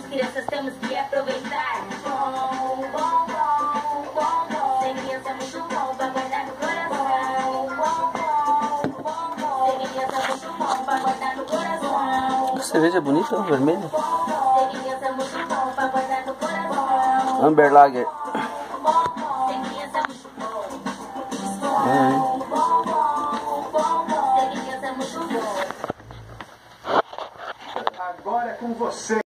somos crianças, temos que aproveitar. Bom, bom, bom, bom, bom. Ser criança é muito bom pra guardar no coração. Bom, bom, bom, bom. Ser criança é muito bom pra guardar no coração. Que cerveja bonita, vermelha. Ser criança é muito bom pra guardar no coração. Amber Lager. Ser criança é muito bom. Agora é com você.